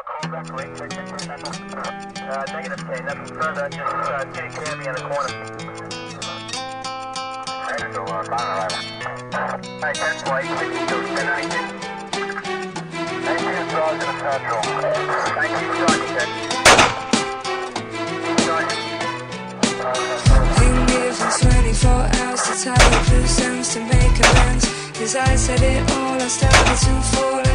Negative 10, nothing further, just take care of me in the corner. Alright, so, Alright, 10 flight, 62, 10, 19. 19 stars in the central. 19 Sergeant, 10. Been given 24 hours to tie up loose ends to make amends. Cause I said it all, I started to fall